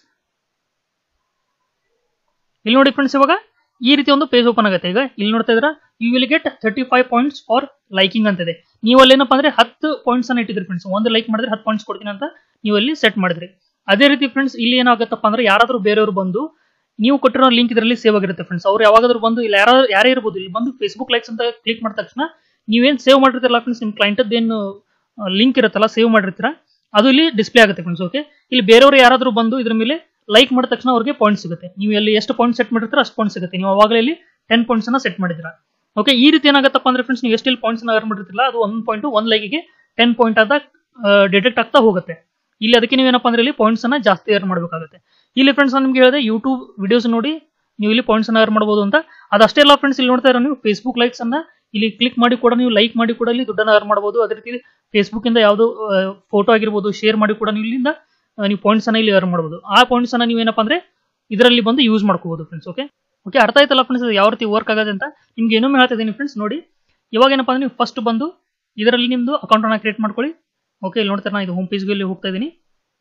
ಇಲ್ಲಿ ನೋಡಿ ಫ್ರೆಂಡ್ಸ್ ಇವಾಗ ಈ ರೀತಿ ಒಂದು ಪೇಜ್ ಓಪನ್ ಆಗುತ್ತೆ. ಈಗ ಇಲ್ಲಿ ನೋಡ್ತಾ ಇದ್ರ you will get 35 points for liking ಅಂತಿದೆ. ನೀವು ಅಲ್ಲಿ ಏನಪ್ಪಾ ಅಂದ್ರೆ 10 ಪಾಯಿಂಟ್ಸ್ ಅನ್ನ ಇಟ್ಟಿದ್ರಿ ಫ್ರೆಂಡ್ಸ್. ಒಂದು ಲೈಕ್ ಮಾಡಿದ್ರೆ 10 ಪಾಯಿಂಟ್ಸ್ ಕೊಡ್ತೀನಿ ಅಂತ ನೀವು ಅಲ್ಲಿ ಸೆಟ್ ಮಾಡಿದ್ರಿ. ಅದೇ ರೀತಿ ಫ್ರೆಂಡ್ಸ್ ಇಲ್ಲಿ ಏನಾಗುತ್ತಪ್ಪ ಅಂದ್ರೆ ಯಾರಾದ್ರೂ ಬೇರೆಯವರು ಬಂದು ನೀವು ಕೊಟ್ಟಿರೋ ಲಿಂಕ್ ಇದರಲ್ಲಿ ಸೇವ್ ಆಗಿರುತ್ತೆ ಫ್ರೆಂಡ್ಸ್. ಅವ್ರು ಯಾವಾಗಾದ್ರೂ ಬಂದು ಇಲ್ಲಿ ಯಾರೇ ಇರ್ಬೋದು, ಇಲ್ಲಿ ಬಂದು ಫೇಸ್ಬುಕ್ ಲೈಕ್ಸ್ ಅಂತ ಕ್ಲಿಕ್ ಮಾಡಿದ ತಕ್ಷಣ ನೀವೇನ್ ಸೇವ್ ಮಾಡಿರ್ತೀರಲ್ಲ ಫ್ರೆಂಡ್ಸ್, ನಿಮ್ ಕ್ಲೈಂಟ್ ಏನು ಲಿಂಕ್ ಇರುತ್ತಲ್ಲ ಸೇವ್ ಮಾಡಿರ್ತೀರಾ ಅದು ಇಲ್ಲಿ ಡಿಸ್ಪ್ಲೇ ಆಗುತ್ತೆ ಫ್ರೆಂಡ್ಸ್. ಓಕೆ, ಇಲ್ಲಿ ಬೇರೆಯವರು ಯಾರಾದ್ರೂ ಬಂದು ಇದ್ರ ಮೇಲೆ ಲೈಕ್ ಮಾಡಿದ ತಕ್ಷಣ ಅವ್ರಿಗೆ ಪಾಯಿಂಟ್ ಸಿಗುತ್ತೆ. ನೀವು ಅಲ್ಲಿ ಎಷ್ಟು ಪಾಯಿಂಟ್ ಸೆಟ್ ಮಾಡಿರ್ತೀರ ಅಷ್ಟು ಪಾಯಿಂಟ್ ಸಿಗುತ್ತೆ. ನೀವು ಅವಾಗಲೇ ಇಲ್ಲಿ 10 ಪಾಯಿಂಟ್ಸ್ ಅನ್ನ ಸೆಟ್ ಮಾಡಿದ್ರ. ಓಕೆ, ಈ ರೀತಿ ಏನಾಗುತ್ತಪ್ಪ ಅಂದ್ರೆ ಫ್ರೆಂಡ್ಸ್ ನೀವು ಎಷ್ಟು ಇಲ್ಲಿ ಪಾಯಿಂಟ್ಸ್ ಅರ್ನ್ ಮಾಡಿರ್ತಿಲ್ಲ ಅದು 1 ಪಾಯಿಂಟ್ 1 ಲೈಕಿಗೆ 10 ಪಾಯಿಂಟ್ ಆದ ಡಿಟೆಕ್ಟ್ ಆಗ್ತಾ ಹೋಗುತ್ತೆ. ಇಲ್ಲಿ ಅದಕ್ಕೆ ನೀವೇನಪ್ಪ ಅಂದ್ರೆ ಇಲ್ಲಿ ಪಾಯಿಂಟ್ಸ್ ಅನ್ನ ಜಾಸ್ತಿ ಅರ್ನ್ ಮಾಡಬೇಕಾಗುತ್ತೆ. ಇಲ್ಲಿ ಫ್ರೆಂಡ್ಸ್ ನಾನು ನಿಮ್ಗೆ ಹೇಳಿದೆ ಯೂಟ್ಯೂಬ್ ವಿಡಿಯೋಸ್ ನೋಡಿ ನೀವು ಇಲ್ಲಿ ಪಾಯಿಂಟ್ಸ್ ಅನ್ನ ಅರ್ನ್ ಮಾಡಬಹುದು ಅಂತ. ಅದಷ್ಟೇ ಅಲ್ಲ ಫ್ರೆಂಡ್ಸ್, ಇಲ್ಲಿ ನೋಡ್ತಾ ಇರೋ ನೀವು ಫೇಸ್ಬುಕ್ ಲೈಕ್ಸ್ ಅನ್ನ ಇಲ್ಲಿ ಕ್ಲಿಕ್ ಮಾಡಿ ಕೂಡ ನೀವು ಲೈಕ್ ಮಾಡಿ ಕೂಡ ಇಲ್ಲಿ ದುಡ್ಡನ್ನ ಅರ್ನ್ ಮಾಡಬಹುದು. ಅದೇ ರೀತಿ ಫೇಸ್ಬುಕ್ ಇಂದ ಯಾವ್ದು ಫೋಟೋ ಆಗಿರ್ಬೋದು ಶೇರ್ ಮಾಡಿ ಕೂಡ ನೀವು ಇಲ್ಲಿಂದ ನೀವು ಪಾಯಿಂಟ್ಸ್ ಅನ್ನ ಇಲ್ಲಿ ಅರ್ನ್ ಮಾಡಬಹುದು. ಆ ಪಾಯಿಂಟ್ಸ್ ಅನ್ನ ನೀವು ಏನಪ್ಪಾ ಅಂದ್ರೆ ಇದರಲ್ಲಿ ಬಂದು ಯೂಸ್ ಮಾಡ್ಕೋಬಹುದು ಫ್ರೆಂಡ್ಸ್. ಓಕೆ, ಅರ್ಥ ಆಯ್ತಲ್ಲ ಫ್ರೆಂಡ್ಸ್ ಯಾವ ರೀತಿ ವರ್ಕ್ ಆಗುತ್ತೆ ಅಂತ. ನಿಮ್ಗೆ ಇನ್ನೊಮ್ಮೆ ಹೇಳ್ತಾ ಇದ್ದೀನಿ ಫ್ರೆಂಡ್ಸ್. ನೋಡಿ ಇವಾಗ ಏನಪ್ಪಾ ಅಂದ್ರೆ ನೀವು ಫಸ್ಟ್ ಬಂದು ಇದರಲ್ಲಿ ನಿಮ್ದು ಅಕೌಂಟ್ ಅನ್ನ ಕ್ರಿಯೇಟ್ ಮಾಡ್ಕೊಳ್ಳಿ. ಓಕೆ, ಇಲ್ಲಿ ನೋಡ್ತಾರೆ ನಾನು ಇದು ಹೋಮ್ ಪೇಜ್ಗೆ ಇಲ್ಲಿ ಹೋಗ್ತಾ ಇದ್ದೀನಿ.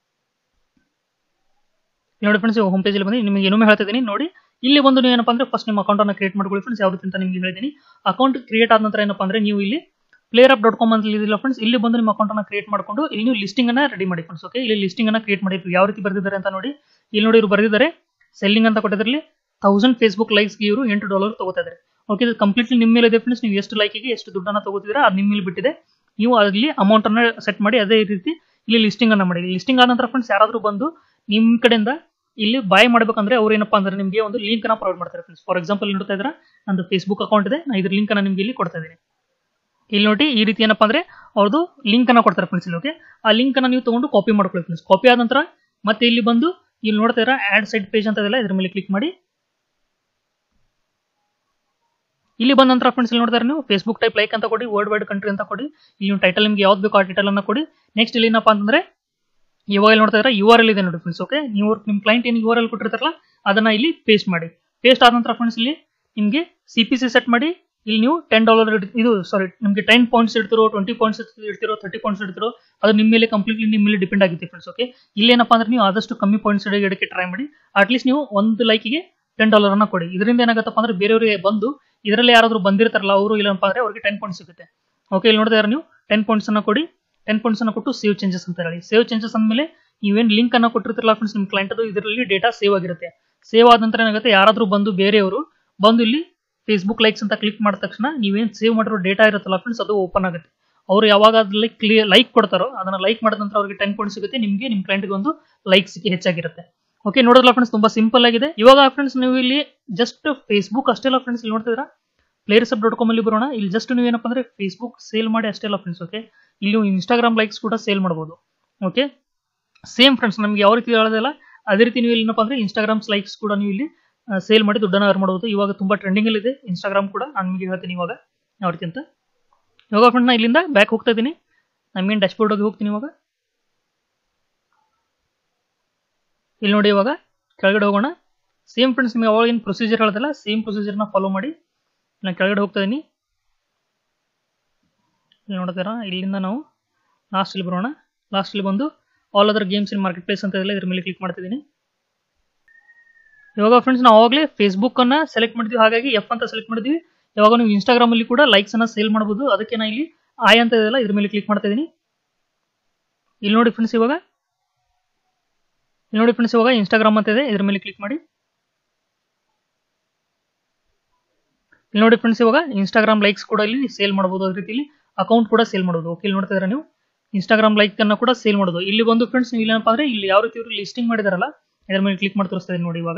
ನೋಡಿ ಫ್ರೆಂಡ್ಸ್ ಹೋಮ್ ಪೇಜ್ ಅಲ್ಲಿ ಬಂದು ನಿಮಗೆ ಇನ್ನೊಮ್ಮೆ ಹೇಳ್ತಾ ಇದ್ದೀನಿ. ನೋಡಿ ಇಲ್ಲಿ ಬಂದು ನೀವು ಏನಪ್ಪಾ ಅಂದ್ರೆ ಫಸ್ಟ್ ನಿಮ್ಮ ಅಕೌಂಟ್ ಅನ್ನ ಕ್ರಿಯೇಟ್ ಮಾಡ್ಕೊಳ್ಳಿ ಫ್ರೆಂಡ್ಸ್. ಯಾವ ರೀತಿ ಅಂತ ನಿಮ್ಗೆ ಹೇಳಿದ್ದೀನಿ. ಅಕೌಂಟ್ ಕ್ರಿಯೇಟ್ ಆದ ನಂತರ ಏನಪ್ಪಾ ಅಂದ್ರೆ ನೀವು ಇಲ್ಲಿ playerup.com ಅಂತ ಇದಿಲ್ಲ ಫ್ರೆಂಡ್ಸ್, ಇಲ್ಲಿ ಬಂದು ನಿಮ್ಮ ಅಕೌಂಟ್ ಅನ್ನ ಕ್ರಿಯೇಟ್ ಮಾಡ್ಕೊಂಡು ಇಲ್ಲಿ ನೀವು ಲಿಸ್ಟಿಂಗ್ ಅನ್ನ ರೆಡಿ ಮಾಡಿ ಫ್ರೆಂಡ್ಸ್. ಓಕೆ, ಇಲ್ಲಿ ಲಿಸ್ಟಿಂಗ್ ಅನ್ನ ಕ್ರಿಯೇಟ್ ಮಾಡಿ ಯಾವ ರೀತಿ ಬರೆದಿದ್ದಾರೆ ಅಂತ ನೋಡಿ. ಇಲ್ಲಿ ನೋಡಿ ಇವರು ಬರೆದಿದ್ದಾರೆ ಸೆಲ್ಲಿಂಗ್ ಅಂತ ಕೊಟ್ಟಿದ್ರಲ್ಲಿ 1000 ಫೇಸ್ಬುಕ್ ಲೈಕ್ಸ್ಗೆ ಇವರು $8 ತಗೋತಾ ಇದ್ದಾರೆ. ಓಕೆ, ಇದು ಕಂಪ್ಲೀಟ್ಲಿ ನಿಮ್ಮ ಮೇಲೆ ಇದೆ ಫ್ರೆಂಡ್ಸ್. ನೀವು ಎಷ್ಟು ಲೈಕಿಗೆ ಎಷ್ಟು ದುಡ್ಡನ್ನ ತಗೋತಿದ್ದೀರಾ ಅದು ನಿಮ್ಮ ಮೇಲೆ ಬಿಟ್ಟಿದೆ. ನೀವು ಅಲ್ಲಿ ಅಮೌಂಟ್ ಅನ್ನ ಸೆಟ್ ಮಾಡಿ ಅದೇ ರೀತಿ ಇಲ್ಲಿ ಲಿಸ್ಟಿಂಗ್ ಅನ್ನ ಮಾಡಿ. ಲಿಸ್ಟಿಂಗ್ ಆದ ನಂತರ ಫ್ರೆಂಡ್ಸ್ ಯಾರಾದ್ರೂ ಬಂದು ನಿಮ್ಮ ಕಡೆಯಿಂದ ಇಲ್ಲಿ ಬಾಯ್ ಮಾಡ್ಬೇಕಂದ್ರೆ ಅವ್ರು ಏನಪ್ಪಾ ಅಂದ್ರೆ ನಿಮಗೆ ಒಂದು ಲಿಂಕ್ ಅನ್ನ ಪ್ರೊವೈಡ್ ಮಾಡ್ತಾರೆ ಫ್ರೆಂಡ್ಸ್. ಫಾರ್ ಎಕ್ಸಾಂಪಲ್ ನೋಡ್ತಾ ಇದ್ರ ನಂದು ಫೇಸ್ಬುಕ್ ಅಕೌಂಟ್ ಇದೆ, ನಾನು ಇದ್ರ ಲಿಂಕ್ ಅನ್ನ ನಿಮ್ಗೆ ಇಲ್ಲಿ ಕೊಡ್ತಾ ಇದ್ದೀನಿ. ಇಲ್ಲಿ ನೋಡಿ ಈ ರೀತಿ ಏನಪ್ಪಾ ಅಂದ್ರೆ ಅವ್ರದ್ದು ಲಿಂಕ್ ಅನ್ನ ಕೊಡ್ತಾರೆ ಫ್ರೆಂಡ್ಸ್. ಇಲ್ಲಿ ಓಕೆ, ಆ ಲಿಂಕ್ ಅನ್ನ ನೀವು ತಗೊಂಡು ಕಾಪಿ ಮಾಡ್ಕೊಳ್ಳಿ ಫ್ರೆಂಡ್ಸ್. ಕಾಪಿ ಆದ ನಂತರ ಮತ್ತೆ ಇಲ್ಲಿ ಬಂದು ಇಲ್ಲಿ ನೋಡ್ತಾ ಇದ್ರ ಆಡ್ ಸೈಡ್ ಪೇಜ್ ಅಂತ ಇದೆಲ್ಲ ಇದ್ರ ಮೇಲೆ ಕ್ಲಿಕ್ ಮಾಡಿ. ಇಲ್ಲಿ ಬಂದ ನಂತರ ಫ್ರೆಂಡ್ಸ್ ಇಲ್ಲಿ ನೋಡ್ತಾರೆ ನೀವು ಫೇಸ್ಬುಕ್ ಟೈಪ್ ಲೈಕ್ ಅಂತ ಕೊಡಿ, ವರ್ಲ್ಡ್ ವೈಡ್ ಕಂಟ್ರಿ ಅಂತ ಕೊಡಿ. ಇಲ್ಲಿ ನೀವು ಟೈಟಲ್ ನಿಮ್ಗೆ ಯಾವ್ದು ಬೇಕೋ ಆ ಟೈಟಲ್ ಅನ್ನ ಕೊಡಿ. ನೆಕ್ಸ್ಟ್ ಇಲ್ಲಿ ಏನಪ್ಪಾ ಅಂತಂದ್ರೆ ಇವಾಗ ಇಲ್ಲಿ ನೋಡ್ತಾ ಇದ್ರೆ URL ಇದೆ ನೋಡಿ ಫ್ರೆಂಡ್ಸ್. ಓಕೆ, ನೀವು ನಿಮ್ಮ ಕ್ಲೈಂಟ್ ಏನು URL ಕೊಟ್ಟಿರ್ತಾರಲ್ಲ ಅದನ್ನ ಇಲ್ಲಿ ಪೇಸ್ಟ್ ಮಾಡಿ. ಪೇಸ್ಟ್ ಆದ ನಂತರ ಫ್ರೆಂಡ್ಸ್ ಇಲ್ಲಿ ನಿಮಗೆ CPC ಸೆಟ್ ಮಾಡಿ. ಇಲ್ಲಿ ನೀವು $10 ಇದು ಸಾರಿ ನಿಮಗೆ 10 ಪಾಯಿಂಟ್ಸ್ ಇಡ್ತಿರೋ, 20 ಪಾಯಿಂಟ್ಸ್ ಇಡ್ತಿರೋ, 30 ಪಾಯಿಂಟ್ಸ್ ಇಡ್ತಿರೋ, ಅದು ನಿಮ್ಮ ಮೇಲೆ ಕಂಪ್ಲೀಟ್ಲಿ ನಿಮ್ಮ ಮೇಲೆ ಡಿಪೆಂಡ್ ಆಗುತ್ತೆ ಫ್ರೆಂಡ್ಸ್. ಓಕೆ, ಇಲ್ಲೇನಪ್ಪ ಅಂದ್ರೆ ನೀವು ಆದಷ್ಟು ಕಮ್ಮಿ ಪಾಯಿಂಟ್ಸ್ ಇಡಕ್ಕೆ ಟ್ರೈ ಮಾಡಿ. ಅಟ್ಲೀಸ್ಟ್ ನೀವು ಒಂದು ಲೈಕಿಗೆ $10 ಅನ್ನ ಕೊಡಿ. ಇದರಿಂದ ಏನಾಗುತ್ತಪ್ಪ ಅಂದ್ರೆ ಬೇರೆಯವರಿಗೆ ಬಂದು ಇದರಲ್ಲಿ ಯಾರಾದ್ರೂ ಬಂದಿರ್ತಾರಲ್ಲ ಅವರು ಇಲ್ಲಪ್ಪ ಅಂದ್ರೆ ಅವ್ರಿಗೆ 10 ಪಾಯಿಂಟ್ಸ್ ಸಿಗುತ್ತೆ. ಓಕೆ, ಇಲ್ಲಿ ನೋಡ್ತಾ ಇದ್ರೆ ನೀವು 10 ಪಾಯಿಂಟ್ಸ್ ಅನ್ನ ಕೊಡಿ. 10 ಪಾಯಿಂಟ್ಸ್ ಅನ್ನ ಕೊಟ್ಟು ಸೇವ್ ಚೇಂಜಸ್ ಅಂತ ಹೇಳಿ. ಸೇವ್ ಚೇಂಜಸ್ ಅಂದಮೇಲೆ ನೀವೇನು ಲಿಂಕ್ ಅನ್ನ ಕೊಟ್ಟಿರ್ತಿರಲ್ಲ ಫ್ರೆಂಡ್ಸ್ ನಿಮ್ಮ ಕ್ಲೈಂಟ್ ಅದು, ಇದರಲ್ಲಿ ಡೇಟಾ ಸೇವ್ ಆಗಿರುತ್ತೆ. ಸೇವ್ ಆದ ನಂತರ ಏನಾಗುತ್ತೆ, ಯಾರಾದ್ರೂ ಬಂದು ಬೇರೆಯವರು ಬಂದು ಇಲ್ಲಿ ಫೇಸ್ಬುಕ್ ಲೈಕ್ಸ್ ಅಂತ ಕ್ಲಿಕ್ ಮಾಡಿದ ತಕ್ಷಣ ನೀವೇನು ಸೇವ್ ಮಾಡಿರೋ ಡೇಟಾ ಇರುತ್ತಲ್ಲ ಫ್ರೆಂಡ್ಸ್ ಅದು ಓಪನ್ ಆಗುತ್ತೆ. ಅವರು ಯಾವಾಗ ಅದ್ರಲ್ಲಿ ಲೈಕ್ ಕೊಡ್ತಾರೋ ಅದನ್ನ ಲೈಕ್ ಮಾಡಿದ ನಂತರ ಅವ್ರಿಗೆ 10 ಪಾಯಿಂಟ್ಸ್ ಸಿಗುತ್ತೆ, ನಿಮಗೆ ನಿಮ್ಮ ಕ್ಲೈಂಟ್ಗೆ ಒಂದು ಲೈಕ್ ಸಿಕ್ಕಿ ಹೆಚ್ಚಾಗಿರುತ್ತೆ. ಓಕೆ, ನೋಡೋದಲ್ಲ ಫ್ರೆಂಡ್ಸ್ ತುಂಬಾ ಸಿಂಪಲ್ ಆಗಿದೆ. ಇವಾಗ ಫ್ರೆಂಡ್ಸ್ ನೀವು ಇಲ್ಲಿ ಜಸ್ಟ್ ಫೇಸ್ಬುಕ್ ಅಷ್ಟೇ ಅಲ್ಲ ಫ್ರೆಂಡ್ಸ್, ಇಲ್ಲಿ ನೋಡ್ತಿದ್ದೀರಾ playersup.com ಅಲ್ಲಿ ಬರೋಣ. ಇಲ್ಲಿ ಜಸ್ಟ್ ನೀವು ಏನಪ್ಪ ಅಂದ್ರೆ ಫೇಸ್ಬುಕ್ ಸೇಲ್ ಮಾಡಿ ಅಷ್ಟೇ ಅಲ್ಲ ಫ್ರೆಂಡ್ಸ್. ಓಕೆ, ಇಲ್ಲಿ ನೀವು ಇನ್ಸ್ಟಾಗ್ರಾಮ್ ಲೈಕ್ಸ್ ಕೂಡ ಸೇಲ್ ಮಾಡಬಹುದು. ಓಕೆ, ಸೇಮ್ ಫ್ರೆಂಡ್ಸ್ ನಮಗೆ ಯಾವ ರೀತಿ ಹೇಳೋದಿಲ್ಲ ಅದೇ ರೀತಿ ನೀವು ಏನಪ್ಪ ಅಂದ್ರೆ ಇನ್ಸ್ಟಾಗ್ರಾಮ್ಸ್ ಲೈಕ್ಸ್ ಕೂಡ ನೀವು ಇಲ್ಲಿ ಸೇಲ್ ಮಾಡಿ ದುಡ್ಡನ್ನು ಅರ್ನ್ ಮಾಡಬಹುದು. ಇವಾಗ ತುಂಬಾ ಟ್ರೆಂಡಿಂಗ್ ಅಲ್ಲಿ ಇದೆ ಇನ್ಸ್ಟಾಗ್ರಾಮ್ ಕೂಡ. ನಾನು ನಿಮಗೆ ಹೇಳ್ತೀನಿ ಇವಾಗ ಯಾವ ರೀತಿ ಅಂತ. ಇವಾಗ ಫ್ರೆಂಡ್ ನಾನು ಇಲ್ಲಿಂದ ಬ್ಯಾಕ್ ಹೋಗ್ತಾ ಇದ್ದೀನಿ, ನಮ್ಗೇನು ಡ್ಯಾಶ್ಬೋರ್ಡ್ ಹೋಗಿ ಹೋಗ್ತೀನಿ. ಇವಾಗ ಇಲ್ಲಿ ನೋಡಿ, ಇವಾಗ ಕೆಳಗಡೆ ಹೋಗೋಣ. ಸೇಮ್ ಫ್ರೆಂಡ್ಸ್ ನಿಮಗೆ ಅವಾಗ ಏನು ಪ್ರೊಸೀಜರ್ ಹೇಳೋದಿಲ್ಲ ಸೇಮ್ ಪ್ರೊಸೀಜರ್ನ ಫಾಲೋ ಮಾಡಿ. ನಾನು ಕೆಳಗಡೆ ಹೋಗ್ತಾ ಇದ್ದೀನಿ. ಇಲ್ಲಿ ನೋಡ್ತೀರಾ, ಇಲ್ಲಿಂದ ನಾವು ಲಾಸ್ಟಲ್ಲಿ ಬರೋಣ. ಲಾಸ್ಟಲ್ಲಿ ಬಂದು all other games in market place ಅಂತ ಇದೆ, ಇದ್ರ ಮೇಲೆ ಕ್ಲಿಕ್ ಮಾಡ್ತಿದ್ದೀನಿ. ಇವಾಗ ಫ್ರೆಂಡ್ಸ್ ನಾವು ಆವಾಗಲೇ ಫೇಸ್ಬುಕ್ ಅನ್ನ ಸೆಲೆಕ್ಟ್ ಮಾಡಿದ್ವಿ, ಹಾಗಾಗಿ F ಅಂತ ಸೆಲೆಕ್ಟ್ ಮಾಡಿದ್ವಿ. ಇವಾಗ ನೀವು ಇನ್ಸ್ಟಾಗ್ರಾಮ್ ಅಲ್ಲಿ ಕೂಡ ಲೈಕ್ಸ್ ಅನ್ನ ಸೇಲ್ ಮಾಡಬಹುದು. ಅದಕ್ಕೆ ನಾ ಇಲ್ಲಿ ಆಯ್ ಅಂತ ಇದೆಯಲ್ಲ ಇದ್ರ ಮೇಲೆ ಕ್ಲಿಕ್ ಮಾಡ್ತಾ ಇದ್ದೀನಿ. ಇಲ್ಲಿ ನೋಡಿ ಫ್ರೆಂಡ್ಸ್, ಇವಾಗ ಇನ್ಸ್ಟಾಗ್ರಾಮ್ ಅಂತ ಇದೆ, ಇದ್ರ ಮೇಲೆ ಕ್ಲಿಕ್ ಮಾಡಿ. ಇಲ್ಲಿ ನೋಡಿ ಫ್ರೆಂಡ್ಸ್, ಇವಾಗ ಇನ್ಸ್ಟಾಗ್ರಾಮ್ ಲೈಕ್ಸ್ ಕೂಡ ಇಲ್ಲಿ ಸೇಲ್ ಮಾಡಬಹುದು. ಅದೇ ರೀತಿಯಲ್ಲಿ ಅಕೌಂಟ್ ಕೂಡ ಸೇಲ್ ಮಾಡಬಹುದು. ಓಕೆ, ಇಲ್ಲಿ ನೋಡ್ತಾ ಇದ್ರೆ ನೀವು ಇನ್ಸ್ಟಾಗ್ರಾಮ್ ಲೈಕ್ ಅನ್ನ ಕೂಡ ಸೇಲ್ ಮಾಡೋದು. ಇಲ್ಲಿ ಬಂದು ಫ್ರೆಂಡ್ಸ್ ನೀವು ಏನಪ್ಪ ಅಂದ್ರೆ ಇಲ್ಲಿ ಯಾವ ರೀತಿ ಇವರು ಲಿಸ್ಟಿಂಗ್ ಮಾಡಿದಾರಲ್ಲ ಇದ್ರ ಮೇಲೆ ಕ್ಲಿಕ್ ಮಾಡಿ ತೋರಿಸ್ತಾ ಇದ್ದೀನಿ ನೋಡಿ. ಇವಾಗ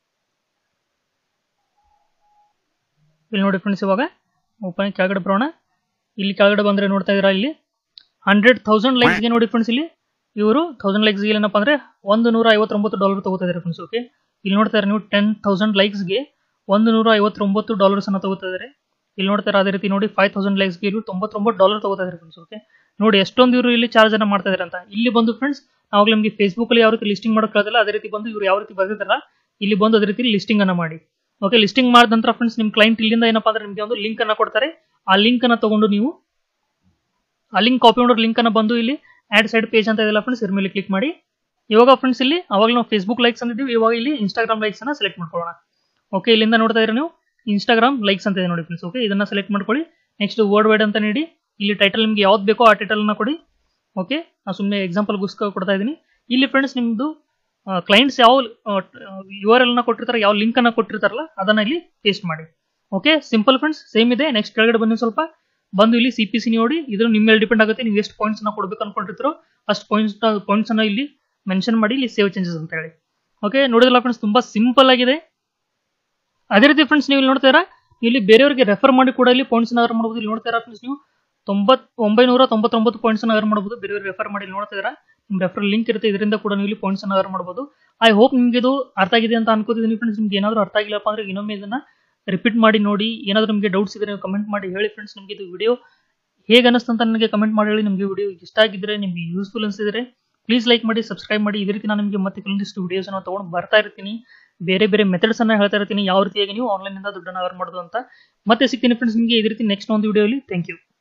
ಇಲ್ಲಿ ನೋಡಿ ಫ್ರೆಂಡ್ಸ್, ಇವಾಗ ಓಪನ್ ಕೆಳಗಡೆ ಬರೋಣ. ಇಲ್ಲಿ ಕೆಳಗಡೆ ಬಂದ್ರೆ ನೋಡ್ತಾ ಇದ್ದೀರಾ ಇಲ್ಲಿ 100,000 ಲೈಕ್ಸ್ಗೆ ನೋಡಿ ಫ್ರೆಂಡ್ಸ್ ಇಲ್ಲಿ ಇವರು 1000 ಲೈಕ್ಸ್ಗೆ ಏನಪ್ಪ ಅಂದ್ರೆ $159 ತಗೋತಾ ಇದ್ದಾರೆ ಫ್ರೆಂಡ್ಸ್. ಓಕೆ, ಇಲ್ಲಿ ನೋಡ್ತಾ ಇದ್ದಾರೆ ನೀವು 10,000 ಲೈಕ್ಸ್ಗೆ $159 ಅನ್ನ ತಗೋತಾ ಇದ್ದಾರೆ. ಇಲ್ಲಿ ನೋಡ್ತಾರೆ ಅದೇ ರೀತಿ ನೋಡಿ 5,000 ಲೈಕ್ಸ್ಗೆ ಇವರು $99 ತಗೋತಾ ಇದ್ದಾರೆ ಫ್ರೆಂಡ್ಸ್. ಓಕೆ, ನೋಡಿ ಎಷ್ಟೊಂದು ಇವರು ಇಲ್ಲಿ ಚಾರ್ಜ್ ಅನ್ನ ಮಾಡ್ತಾ ಇದ್ದಾರೆ ಅಂತ. ಇಲ್ಲಿ ಬಂದು ಫ್ರೆಂಡ್ಸ್ ನಾವು ನಿಮಗೆ ಫೇಸ್ಬುಕ್ ಅಲ್ಲಿ ಯಾವ ರೀತಿ ಲಿಸ್ಟಿಂಗ್ ಮಾಡೋಕೆ ಕೇಳಿಲ್ಲ ಅದೇ ರೀತಿ ಬಂದು ಇವರು ಯಾವ ರೀತಿ ಬರ್ತಿದಾರಲ್ಲ ಇಲ್ಲಿ ಬಂದು ಅದೇ ರೀತಿ ಲಿಸ್ಟಿಂಗ್ ಅನ್ನ ಮಾಡಿ. ಓಕೆ, ಲಿಸ್ಟಿಂಗ್ ಮಾಡಿದ ನಂತರ ಫ್ರೆಂಡ್ಸ್ ನಿಮ್ಮ ಕ್ಲೈಂಟ್ ಇಲ್ಲಿಂದ ಏನಪ್ಪಾ ಅಂದ್ರೆ ನಿಮಗೆ ಒಂದು ಲಿಂಕ್ ಅನ್ನ ಕೊಡ್ತಾರೆ. ಆ ಲಿಂಕ್ ಅನ್ನ ತಗೊಂಡು ನೀವು ಆ ಲಿಂಕ್ ಕಾಪಿ ಮಾಡೋ ಲಿಂಕ್ ಅನ್ನ ಬಂದು ಇಲ್ಲಿ ಆಡ್ ಸೈಡ್ ಪೇಜ್ ಅಂತ ಇದೆಲ್ಲ ಫ್ರೆಂಡ್ಸ್ ಇದ್ರ ಮೇಲೆ ಕ್ಲಿಕ್ ಮಾಡಿ. ಇವಾಗ ಫ್ರೆಂಡ್ಸ್ ಇಲ್ಲಿ ಅವಾಗ ನಾವು ಫೇಸ್ಬುಕ್ ಲೈಕ್ಸ್ ಅಂದಿದ್ದೀವಿ, ಇವಾಗ ಇಲ್ಲಿ ಇನ್ಸ್ಟಾಗ್ರಾಮ್ ಲೈಕ್ಸ್ ಅನ್ನ ಸೆಲೆಕ್ಟ್ ಮಾಡ್ಕೊಳ್ಳೋಣ. ಓಕೆ, ಇಲ್ಲಿಂದ ನೋಡ್ತಾ ಇದ್ರೆ ನೀವು ಇನ್ಸ್ಟಾಗ್ರಾಮ್ ಲೈಕ್ಸ್ ಅಂತ ಇದೆ ನೋಡಿ ಫ್ರೆಂಡ್ಸ್. ಓಕೆ, ಇದನ್ನ ಸೆಲೆಕ್ಟ್ ಮಾಡ್ಕೊಳ್ಳಿ. ನೆಕ್ಸ್ಟ್ ವರ್ಡ್ ವೈಡ್ ಅಂತ ನೀಡಿ. ಇಲ್ಲಿ ಟೈಟಲ್ ನಿಮ್ಗೆ ಯಾವ್ದು ಬೇಕೋ ಆ ಟೈಟಲ್ ನ ಕೊಡಿ. ಓಕೆ, ನಾನು ಸುಮ್ಮನೆ ಎಕ್ಸಾಂಪಲ್ಗೋಸ್ಕರ ಕೊಡ್ತಾ ಇದ್ದೀನಿ. ಇಲ್ಲಿ ಫ್ರೆಂಡ್ಸ್ ನಿಮ್ದು ಕ್ಲೈಂಟ್ಸ್ ಯಾವ URL ನ ಕೊಟ್ಟಿರ್ತಾರೆ, ಯಾವ ಲಿಂಕ್ ಅನ್ನ ಕೊಟ್ಟಿರ್ತಾರಲ್ಲ ಅದನ್ನ ಇಲ್ಲಿ ಪೇಸ್ಟ್ ಮಾಡಿ. ಓಕೆ, ಸಿಂಪಲ್ ಫ್ರೆಂಡ್ಸ್, ಸೇಮ್ ಇದೆ. ನೆಕ್ಸ್ಟ್ ಕೆಳಗಡೆ ಬನ್ನಿ ಸ್ವಲ್ಪ ಬಂದು ಇಲ್ಲಿ CPC ನೋಡಿ. ಇದು ನಿಮ್ಮ ಮೇಲೆ ಡಿಪೆಂಡ್ ಆಗುತ್ತೆ, ನೀವು ಎಷ್ಟು ಪಾಯಿಂಟ್ಸ್ ನ ಕೊಡ್ಬೇಕು ಅನ್ಕೊಂಡಿರ್ತೀರೋ ಅಷ್ಟು ಪಾಯಿಂಟ್ಸ್ ಅನ್ನ ಇಲ್ಲಿ ಮೆನ್ಷನ್ ಮಾಡಿ ಇಲ್ಲಿ ಸೇವ್ ಚೇಂಜಸ್ ಅಂತ ಹೇಳಿ. ಓಕೆ, ನೋಡಿದ್ರಲ್ಲ ಫ್ರೆಂಡ್ಸ್ ತುಂಬಾ ಸಿಂಪಲ್ ಆಗಿದೆ. ಅದೇ ರೀತಿ ಫ್ರೆಂಡ್ಸ್ ನೀವು ಇಲ್ಲಿ ನೋಡ್ತಾ ಇರಾ ಇಲ್ಲಿ ಬೇರೆಯವರಿಗೆ ರೆಫರ್ ಮಾಡಿ ಕೂಡ ಇಲ್ಲಿ ಪಾಯಿಂಟ್ಸ್ ಅರ್ನ್ ಮಾಡಬಹುದು. ಇಲ್ಲಿ ನೋಡ್ತಾ ಇರಾ ಫ್ರೆಂಡ್ಸ್ ನೀವು 999 ಪಾಯಿಂಟ್ಸ್ ಅರ್ನ್ ಮಾಡಬಹುದು ಬೇರೆಯವರಿಗೆ ರೆಫರ್ ಮಾಡಿ. ನೋಡ್ತಾ ಇರಾ ನಿಮ್ಮ ರೆಫರ್ ಲಿಂಕ್ ಇರುತ್ತೆ, ಇದರಿಂದ ಕೂಡ ನೀವು ಇಲ್ಲಿ ಪಾಯಿಂಟ್ಸ್ ಅರ್ನ್ ಮಾಡಬಹುದು. ಐ ಹೋಪ್ ನಿಮಗೆ ಇದು ಅರ್ಥ ಆಗಿದೆ ಅಂತ ಅನ್ಕೋತಿದ್ದೀನಿ ಫ್ರೆಂಡ್ಸ್. ನಿಮ್ಗೆ ಏನಾದರೂ ಅರ್ಥ ಆಗಿಲ್ಲಪ್ಪ ಅಂದ್ರೆ ಇನ್ನೊಮ್ಮೆ ಇದನ್ನ ರಿಪೀಟ್ ಮಾಡಿ ನೋಡಿ. ಏನಾದರೂ ನಿಮಗೆ ಡೌಟ್ಸ್ ಇದ್ರೆ ನೀವು ಕಮೆಂಟ್ ಮಾಡಿ ಹೇಳಿ ಫ್ರೆಂಡ್ಸ್. ನಿಮಗೆ ಇದು ವಿಡಿಯೋ ಹೇಗೆ ಅನಿಸ್ತು ಅಂತ ನನಗೆ ಕಮೆಂಟ್ ಮಾಡಿ ಹೇಳಿ. ನಿಮಗೆ ವಿಡಿಯೋ ಇಷ್ಟ ಆಗಿದ್ರೆ, ನಿಮಗೆ ಯೂಸ್ಫುಲ್ ಅನಿಸಿದ್ರೆ ಪ್ಲೀಸ್ ಲೈಕ್ ಮಾಡಿ, ಸಬ್ಸ್ಕ್ರೈಬ್ ಮಾಡಿ. ಇದೇ ರೀತಿ ನಾನು ನಿಮಗೆ ಮತ್ತೆ ಕೆಲವೊಂದಿಷ್ಟು ವಿಡಿಯೋಸ್ ಅನ್ನು ತಗೊಂಡು ಬರ್ತಾ ಇರ್ತೀನಿ. ಬೇರೆ ಬೇರೆ ಮೆಥಡ್ಸ್ ಅನ್ನ ಹೇಳ್ತಾ ಇರ್ತೀನಿ, ಯಾವ ರೀತಿಯಾಗಿ ನೀವು ಆನ್ಲೈನ್ ಇಂದ ದುಡ್ಡನ್ನು ಅರ್ನ್ ಮಾಡೋದು ಅಂತ. ಮತ್ತೆ ಸಿಗ್ತೀನಿ ಫ್ರೆಂಡ್ಸ್ ನಿಮಗೆ ಇದೇ ರೀತಿ ನೆಕ್ಸ್ಟ್ ಒಂದು ವಿಡಿಯೋಲಿ. Thank you.